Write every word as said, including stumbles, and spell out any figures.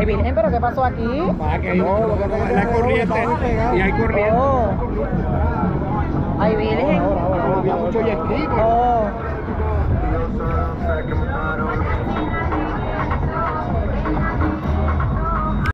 Ay, Virgen, ¿pero qué pasó aquí? Para que no, la corriente y hay corriente. Oh. Ay, Virgen. Ahora, ahora, ahora, había mucho jet ski, pero- Oh.